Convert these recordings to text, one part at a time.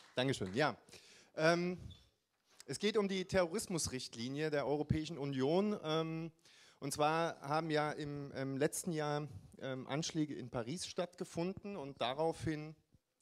Dankeschön. Ja, es geht um die Terrorismusrichtlinie der Europäischen Union. Und zwar haben ja im letzten Jahr Anschläge in Paris stattgefunden und daraufhin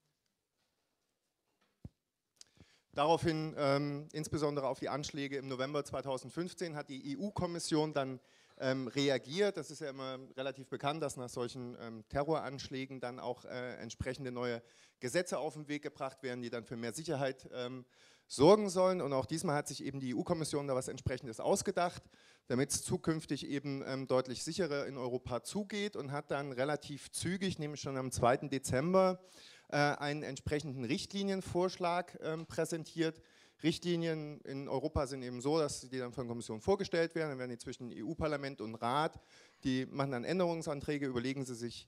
insbesondere auf die Anschläge im November 2015 hat die EU-Kommission dann reagiert. Das ist ja immer relativ bekannt, dass nach solchen Terroranschlägen dann auch entsprechende neue Gesetze auf den Weg gebracht werden, die dann für mehr Sicherheit sorgen sollen. Und auch diesmal hat sich eben die EU-Kommission da was Entsprechendes ausgedacht, damit es zukünftig eben deutlich sicherer in Europa zugeht, und hat dann relativ zügig, nämlich schon am 2. Dezember, einen entsprechenden Richtlinienvorschlag präsentiert. Richtlinien in Europa sind eben so, dass die dann von der Kommission vorgestellt werden, dann werden die zwischen EU-Parlament und Rat, die machen dann Änderungsanträge, überlegen sie sich,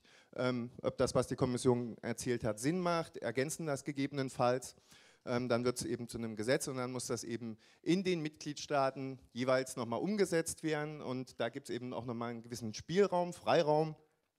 ob das, was die Kommission erzählt hat, Sinn macht, ergänzen das gegebenenfalls, dann wird es eben zu einem Gesetz und dann muss das eben in den Mitgliedstaaten jeweils nochmal umgesetzt werden, und da gibt es eben auch nochmal einen gewissen Spielraum, Freiraum,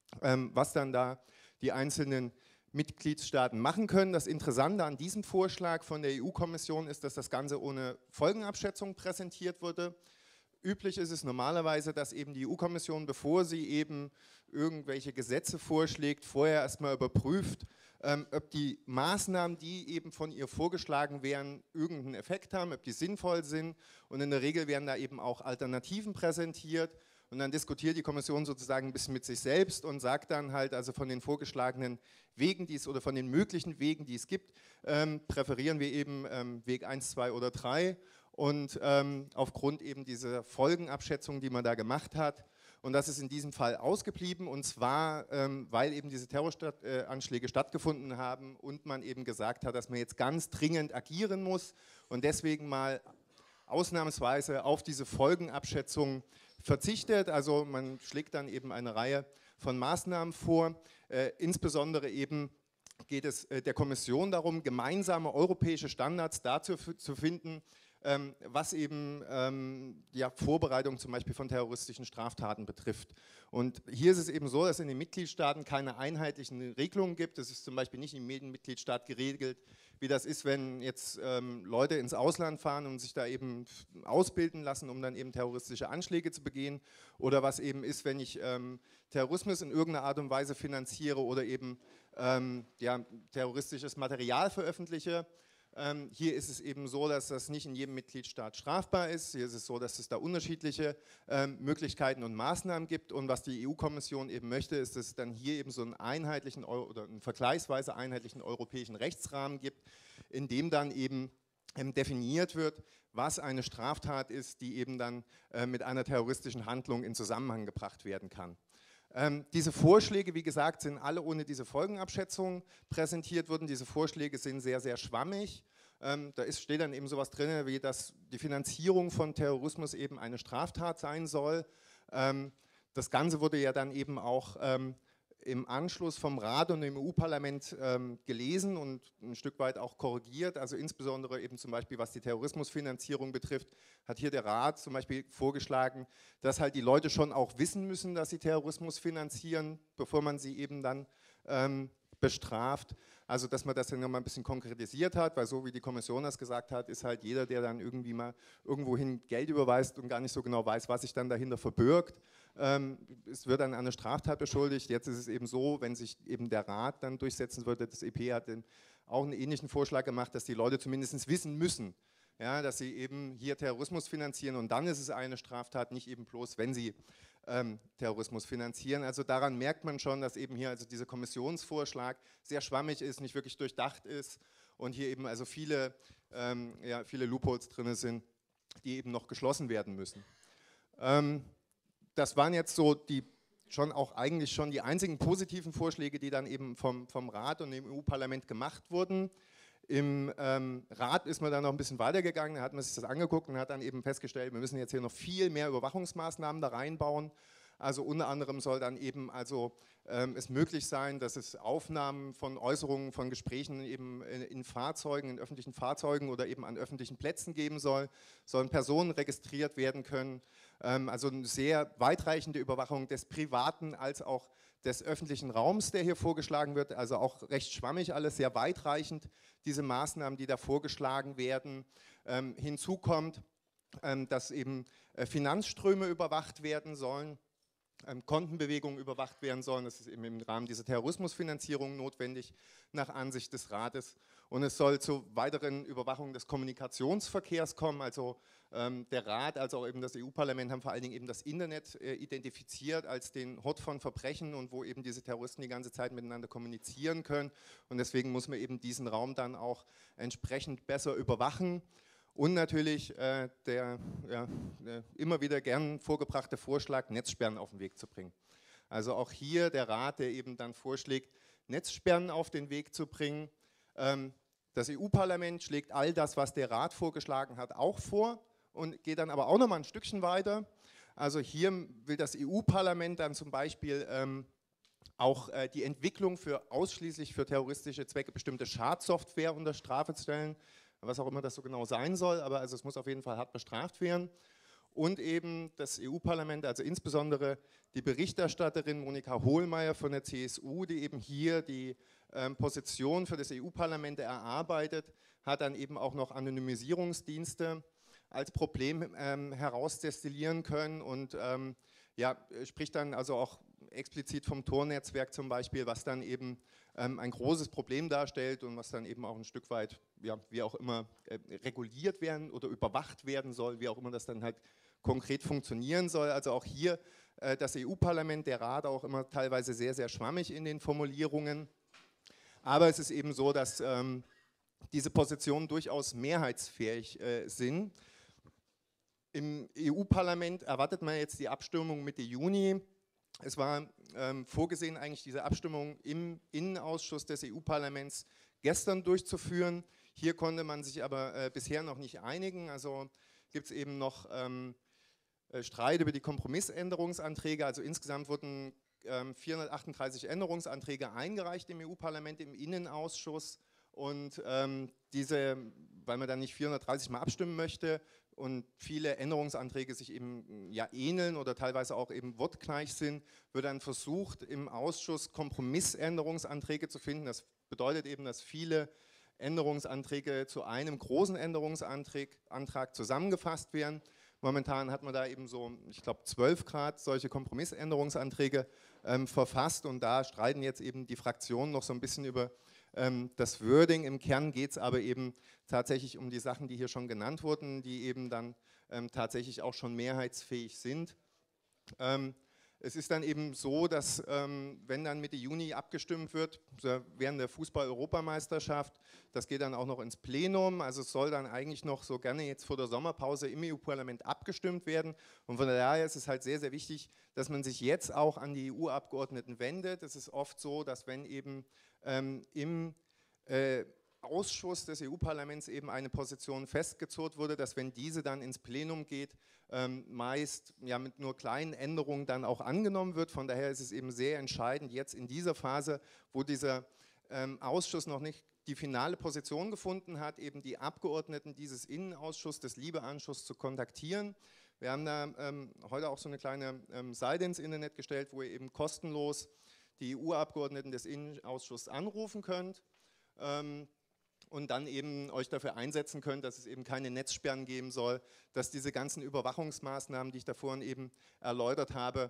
was dann da die einzelnen Mitgliedstaaten machen können. Das Interessante an diesem Vorschlag von der EU-Kommission ist, dass das Ganze ohne Folgenabschätzung präsentiert wurde. Üblich ist es normalerweise, dass eben die EU-Kommission, bevor sie eben irgendwelche Gesetze vorschlägt, vorher erstmal überprüft, ob die Maßnahmen, die eben von ihr vorgeschlagen werden, irgendeinen Effekt haben, ob die sinnvoll sind, und in der Regel werden da eben auch Alternativen präsentiert. Und dann diskutiert die Kommission sozusagen ein bisschen mit sich selbst und sagt dann halt, also von den vorgeschlagenen Wegen, die es oder von den möglichen Wegen, die es gibt, präferieren wir eben Weg 1, 2 oder 3. Und aufgrund eben dieser Folgenabschätzung, die man da gemacht hat, und das ist in diesem Fall ausgeblieben, und zwar, weil eben diese Terroranschläge stattgefunden haben und man eben gesagt hat, dass man jetzt ganz dringend agieren muss und deswegen mal ausnahmsweise auf diese Folgenabschätzung verzichtet. Also man schlägt dann eben eine Reihe von Maßnahmen vor. Insbesondere eben geht es der Kommission darum, gemeinsame europäische Standards dazu zu finden, was eben ja, Vorbereitung zum Beispiel von terroristischen Straftaten betrifft. Und hier ist es eben so, dass in den Mitgliedstaaten keine einheitlichen Regelungen gibt. Es ist zum Beispiel nicht in jedem Mitgliedstaat geregelt, wie das ist, wenn jetzt Leute ins Ausland fahren und sich da eben ausbilden lassen, um dann eben terroristische Anschläge zu begehen, oder was eben ist, wenn ich Terrorismus in irgendeiner Art und Weise finanziere oder eben ja, terroristisches Material veröffentliche. Hier ist es eben so, dass das nicht in jedem Mitgliedstaat strafbar ist. Hier ist es so, dass es da unterschiedliche Möglichkeiten und Maßnahmen gibt. Und was die EU-Kommission eben möchte, ist, dass es dann hier eben so einen einheitlichen oder einen vergleichsweise einheitlichen europäischen Rechtsrahmen gibt, in dem dann eben definiert wird, was eine Straftat ist, die eben dann mit einer terroristischen Handlung in Zusammenhang gebracht werden kann. Diese Vorschläge, wie gesagt, sind alle ohne diese Folgenabschätzung präsentiert worden. Diese Vorschläge sind sehr, sehr schwammig. Steht dann eben sowas drin, wie dass die Finanzierung von Terrorismus eben eine Straftat sein soll. Das Ganze wurde ja dann eben auch im Anschluss vom Rat und dem EU-Parlament gelesen und ein Stück weit auch korrigiert. Also insbesondere eben zum Beispiel, was die Terrorismusfinanzierung betrifft, hat hier der Rat zum Beispiel vorgeschlagen, dass halt die Leute schon auch wissen müssen, dass sie Terrorismus finanzieren, bevor man sie eben dann bestraft. Also dass man das dann nochmal ein bisschen konkretisiert hat, weil so wie die Kommission das gesagt hat, ist halt jeder, der dann irgendwie mal irgendwohin Geld überweist und gar nicht so genau weiß, was sich dann dahinter verbirgt, es wird dann eine Straftat beschuldigt. Jetzt ist es eben so, wenn sich eben der Rat dann durchsetzen würde, das EP hat auch einen ähnlichen Vorschlag gemacht, dass die Leute zumindest wissen müssen, ja, dass sie eben hier Terrorismus finanzieren, und dann ist es eine Straftat, nicht eben bloß, wenn sie Terrorismus finanzieren. Also daran merkt man schon, dass eben hier also dieser Kommissionsvorschlag sehr schwammig ist, nicht wirklich durchdacht ist und hier eben also viele Loopholes drin sind, die eben noch geschlossen werden müssen. Das waren jetzt so die eigentlich schon die einzigen positiven Vorschläge, die dann eben vom Rat und dem EU-Parlament gemacht wurden. Im Rat ist man dann noch ein bisschen weitergegangen, da hat man sich das angeguckt und hat dann eben festgestellt, wir müssen jetzt hier noch viel mehr Überwachungsmaßnahmen da reinbauen. Also unter anderem soll dann eben also es möglich sein, dass es Aufnahmen von Äußerungen, von Gesprächen eben in Fahrzeugen, in öffentlichen Fahrzeugen oder eben an öffentlichen Plätzen geben soll, sollen Personen registriert werden können. Also eine sehr weitreichende Überwachung des privaten als auch des öffentlichen Raums, der hier vorgeschlagen wird. Also auch recht schwammig alles, sehr weitreichend, diese Maßnahmen, die da vorgeschlagen werden. Hinzu kommt, dass eben Finanzströme überwacht werden sollen, Kontenbewegungen überwacht werden sollen. Das ist eben im Rahmen dieser Terrorismusfinanzierung notwendig, nach Ansicht des Rates. Und es soll zu weiteren Überwachungen des Kommunikationsverkehrs kommen. Also der Rat, als auch eben das EU-Parlament haben vor allen Dingen eben das Internet identifiziert als den Hort von Verbrechen und wo eben diese Terroristen die ganze Zeit miteinander kommunizieren können. Und deswegen muss man eben diesen Raum dann auch entsprechend besser überwachen. Und natürlich der immer wieder gern vorgebrachte Vorschlag, Netzsperren auf den Weg zu bringen. Also auch hier der Rat, der eben dann vorschlägt, Netzsperren auf den Weg zu bringen. Das EU-Parlament schlägt all das, was der Rat vorgeschlagen hat, auch vor und geht dann aber auch nochmal ein Stückchen weiter. Also hier will das EU-Parlament dann zum Beispiel auch die Entwicklung für ausschließlich für terroristische Zwecke bestimmte Schadsoftware unter Strafe stellen, was auch immer das so genau sein soll, aber also es muss auf jeden Fall hart bestraft werden. Und eben das EU-Parlament, also insbesondere die Berichterstatterin Monika Hohlmeier von der CSU, die eben hier die Position für das EU-Parlament erarbeitet, hat dann eben auch noch Anonymisierungsdienste als Problem herausdestillieren können und ja, spricht dann also auch explizit vom Tor-Netzwerk zum Beispiel, was dann eben ein großes Problem darstellt und was dann eben auch ein Stück weit, ja, wie auch immer, reguliert werden oder überwacht werden soll, wie auch immer das dann halt konkret funktionieren soll. Also auch hier das EU-Parlament, der Rat auch immer teilweise sehr, sehr schwammig in den Formulierungen. Aber es ist eben so, dass diese Positionen durchaus mehrheitsfähig sind. Im EU-Parlament erwartet man jetzt die Abstimmung Mitte Juni. Es war vorgesehen, eigentlich diese Abstimmung im Innenausschuss des EU-Parlaments gestern durchzuführen. Hier konnte man sich aber bisher noch nicht einigen. Also gibt es eben noch Streit über die Kompromissänderungsanträge. Also insgesamt wurden 438 Änderungsanträge eingereicht im EU-Parlament im Innenausschuss. Und weil man dann nicht 430 Mal abstimmen möchte und viele Änderungsanträge sich eben ja ähneln oder teilweise auch eben wortgleich sind, wird dann versucht, im Ausschuss Kompromissänderungsanträge zu finden. Das bedeutet eben, dass viele Änderungsanträge zu einem großen Änderungsantrag zusammengefasst werden. Momentan hat man da eben so, ich glaube, 12 Grad solche Kompromissänderungsanträge verfasst und da streiten jetzt eben die Fraktionen noch so ein bisschen über das Wording. Im Kern geht es aber eben tatsächlich um die Sachen, die hier schon genannt wurden, die eben dann tatsächlich auch schon mehrheitsfähig sind. Es ist dann eben so, dass wenn dann Mitte Juni abgestimmt wird, während der Fußball-Europameisterschaft, das geht dann auch noch ins Plenum, also es soll dann eigentlich noch so gerne jetzt vor der Sommerpause im EU-Parlament abgestimmt werden und von daher ist es halt sehr, sehr wichtig, dass man sich jetzt auch an die EU-Abgeordneten wendet. Es ist oft so, dass wenn eben im Ausschuss des EU-Parlaments eben eine Position festgezurrt wurde, dass wenn diese dann ins Plenum geht, meist ja mit nur kleinen Änderungen dann auch angenommen wird. Von daher ist es eben sehr entscheidend, jetzt in dieser Phase, wo dieser Ausschuss noch nicht die finale Position gefunden hat, eben die Abgeordneten dieses Innenausschusses, des LIBE-Ausschusses zu kontaktieren. Wir haben da heute auch so eine kleine Seite ins Internet gestellt, wo ihr eben kostenlos die EU-Abgeordneten des Innenausschusses anrufen könnt und dann eben euch dafür einsetzen könnt, dass es eben keine Netzsperren geben soll, dass diese ganzen Überwachungsmaßnahmen, die ich da vorhin eben erläutert habe,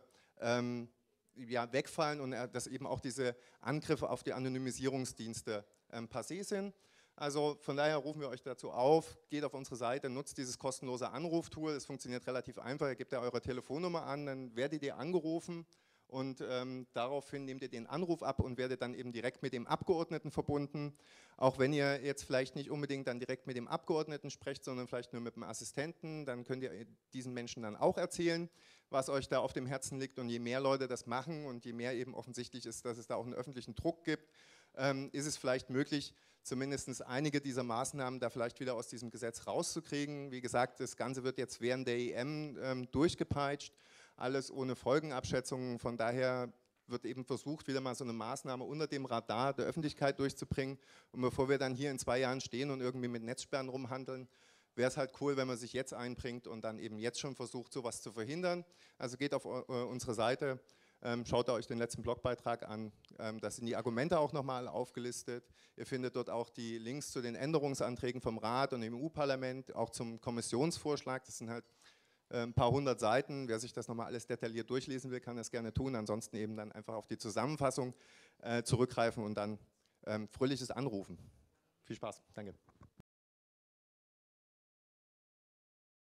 ja, wegfallen und dass eben auch diese Angriffe auf die Anonymisierungsdienste passé sind. Also von daher rufen wir euch dazu auf, geht auf unsere Seite, nutzt dieses kostenlose Anruftool, es funktioniert relativ einfach, ihr gebt ja eure Telefonnummer an, dann werdet ihr angerufen und daraufhin nehmt ihr den Anruf ab und werdet dann eben direkt mit dem Abgeordneten verbunden. Auch wenn ihr jetzt vielleicht nicht unbedingt dann direkt mit dem Abgeordneten sprecht, sondern vielleicht nur mit dem Assistenten, dann könnt ihr diesen Menschen dann auch erzählen, was euch da auf dem Herzen liegt. Und je mehr Leute das machen und je mehr eben offensichtlich ist, dass es da auch einen öffentlichen Druck gibt, ist es vielleicht möglich, zumindest einige dieser Maßnahmen da vielleicht wieder aus diesem Gesetz rauszukriegen. Wie gesagt, das Ganze wird jetzt während der EM durchgepeitscht. Alles ohne Folgenabschätzungen, von daher wird eben versucht, wieder mal so eine Maßnahme unter dem Radar der Öffentlichkeit durchzubringen. Und bevor wir dann hier in 2 Jahren stehen und irgendwie mit Netzsperren rumhandeln, wäre es halt cool, wenn man sich jetzt einbringt und dann eben jetzt schon versucht, sowas zu verhindern. Also geht auf unsere Seite, schaut euch den letzten Blogbeitrag an, da sind die Argumente auch nochmal aufgelistet. Ihr findet dort auch die Links zu den Änderungsanträgen vom Rat und dem EU-Parlament, auch zum Kommissionsvorschlag, das sind halt ein paar hundert Seiten. Wer sich das nochmal alles detailliert durchlesen will, kann das gerne tun. Ansonsten eben dann einfach auf die Zusammenfassung zurückgreifen und dann fröhliches Anrufen. Viel Spaß. Danke.